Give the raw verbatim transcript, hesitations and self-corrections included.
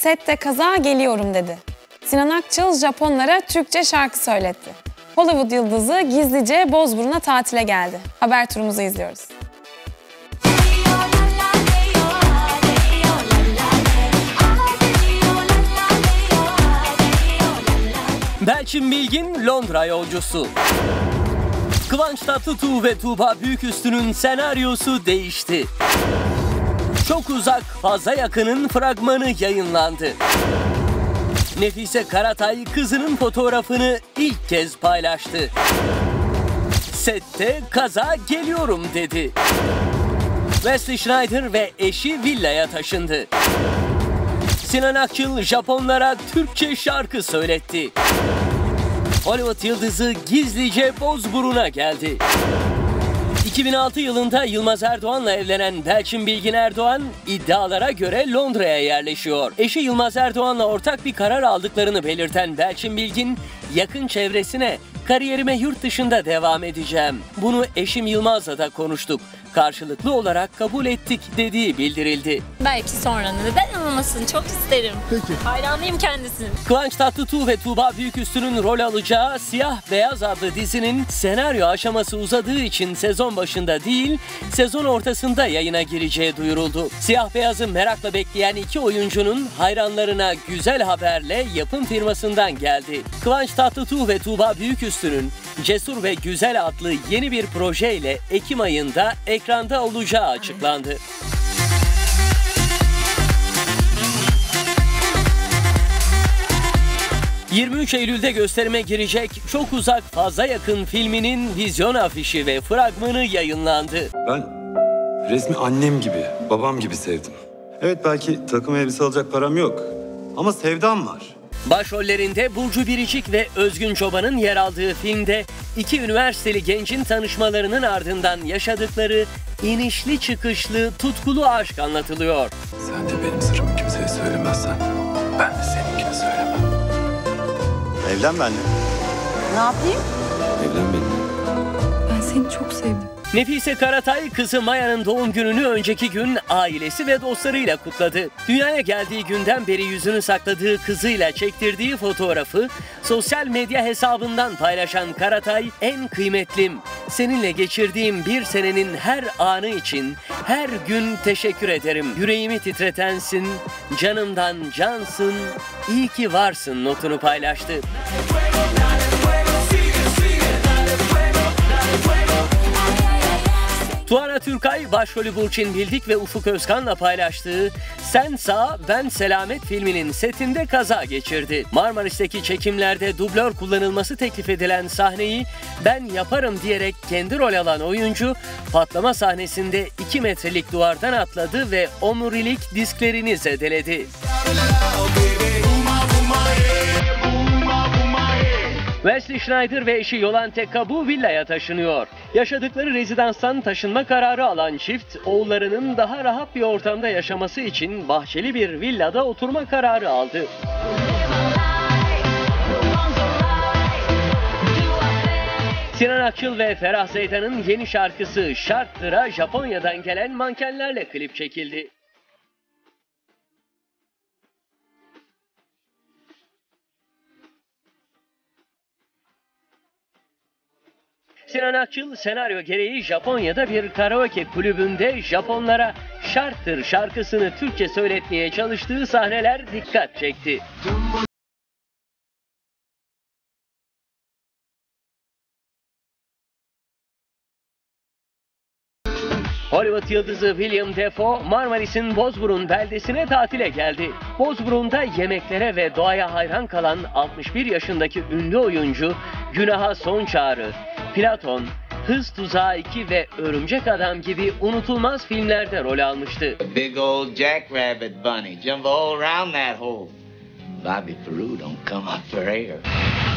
sette kaza geliyorum dedi. Sinan Akçıl Japonlara Türkçe şarkı söyletti. Hollywood yıldızı gizlice Bozburun'a tatile geldi. Haber turumuzu izliyoruz. Belçin Bilgin Londra yolcusu. Kıvanç Tatlıtuğ ve Tuğba Büyüküstü'nün senaryosu değişti. Çok Uzak Fazla Yakın'ın fragmanı yayınlandı. Nefise Karatay kızının fotoğrafını ilk kez paylaştı. Sette kaza geliyorum dedi. Wesley Schneider ve eşi villaya taşındı. Sinan Akçıl Japonlara Türkçe şarkı söyletti. Hollywood yıldızı gizlice Bozburun'a geldi. iki bin altı yılında Yılmaz Erdoğan'la evlenen Belçin Bilgin Erdoğan iddialara göre Londra'ya yerleşiyor. Eşi Yılmaz Erdoğan'la ortak bir karar aldıklarını belirten Belçin Bilgin yakın çevresine "Kariyerime yurt dışında devam edeceğim. Bunu eşim Yılmaz'la da konuştuk. Karşılıklı olarak kabul ettik" dediği bildirildi. Belki sonra neden olmasın, çok isterim. Peki. Hayranıyım kendisinin. Kıvanç Tatlıtuğ ve Tuğba Büyüküstü'nün rol alacağı Siyah Beyaz adlı dizinin senaryo aşaması uzadığı için sezon başında değil, sezon ortasında yayına gireceği duyuruldu. Siyah Beyaz'ı merakla bekleyen iki oyuncunun hayranlarına güzel haberle yapım firmasından geldi. Kıvanç Tatlıtuğ ve Tuğba Büyüküstü'nün Cesur ve Güzel adlı yeni bir projeyle Ekim ayında ekranda olacağı açıklandı. yirmi üç Eylül'de gösterime girecek Çok Uzak Fazla Yakın filminin vizyon afişi ve fragmanı yayınlandı. Ben resmi annem gibi, babam gibi sevdim. Evet, belki takım elbise alacak param yok ama sevdam var. Başrollerinde Burcu Biricik ve Özgün Çoban'ın yer aldığı filmde iki üniversiteli gencin tanışmalarının ardından yaşadıkları inişli çıkışlı tutkulu aşk anlatılıyor. Sen de benim sırrımı kimseye söylemezsen ben de seninkini söylemem. Evlen benimle. Ne yapayım? Evlen benimle. Ben seni çok sevdim. Nefise Karatay kızı Maya'nın doğum gününü önceki gün ailesi ve dostlarıyla kutladı. Dünyaya geldiği günden beri yüzünü sakladığı kızıyla çektirdiği fotoğrafı sosyal medya hesabından paylaşan Karatay, "En kıymetlim, seninle geçirdiğim bir senenin her anı için her gün teşekkür ederim. Yüreğimi titretensin, canımdan cansın, iyi ki varsın" notunu paylaştı. Tuana Türkay başrolü Burçin Bildik ve Ufuk Özkan'la paylaştığı "Sen Sağ Ben Selamet" filminin setinde kaza geçirdi. Marmaris'teki çekimlerde dublör kullanılması teklif edilen sahneyi "Ben yaparım" diyerek kendi rol alan oyuncu patlama sahnesinde iki metrelik duvardan atladı ve omurilik disklerini zedeledi. Wesley Schneider ve eşi Yolande Kabu villaya taşınıyor. Yaşadıkları rezidanstan taşınma kararı alan çift, oğullarının daha rahat bir ortamda yaşaması için bahçeli bir villada oturma kararı aldı. Sinan Akçıl ve Ferah Zeydan'ın yeni şarkısı "Şarttır'a" Japonya'dan gelen mankenlerle klip çekildi. Sinan Akçıl senaryo gereği Japonya'da bir karaoke kulübünde Japonlara "Şarttır" şarkısını Türkçe söyletmeye çalıştığı sahneler dikkat çekti. Hollywood yıldızı William Dafoe, Marmaris'in Bozburun beldesine tatile geldi. Bozburun'da yemeklere ve doğaya hayran kalan altmış bir yaşındaki ünlü oyuncu Günaha Son Çağrı, Platon, Hız Tuzağı iki ve Örümcek Adam gibi unutulmaz filmlerde rol almıştı. Big old jackrabbit bunny jump all around that hole. Bobby Peru don't come up for air.